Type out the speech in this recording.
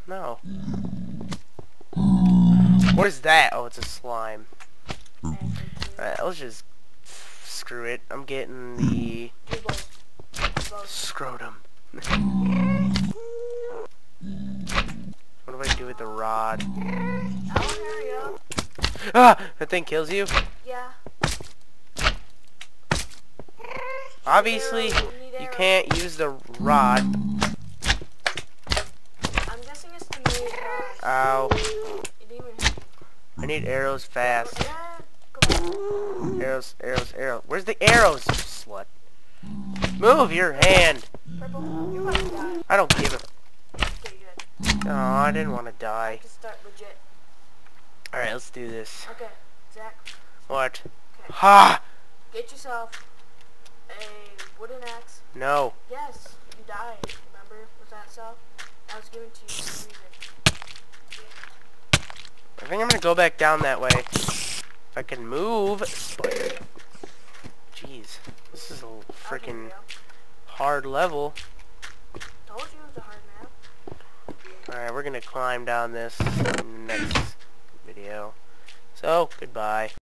No. What is that? Oh, it's a slime. Alright, let's just... Screw it. I'm getting the... Scrotum. What do I do with the rod? Ah! That thing kills you? Yeah. Obviously, you can't use the rod. I'm guessing it's to make, Ow. it didn't even hit me. I need arrows fast. Yeah, come on. Arrows, arrows, arrows. Where's the arrows, you slut? Move your hand! Purple, you're about to die. I don't give a... Okay, good. Oh, I didn't want to I die. can start legit. Alright, let's do this. Okay, Zach, What? okay. Ha! Get yourself a wooden axe. No. Yes, you died, remember, with that stuff? I was given to you for a reason. I think I'm gonna go back down that way. If I can move. Spider. Jeez. This is a freaking hard level. Told you it was a hard map. Alright, we're gonna climb down this in the next video. So, goodbye.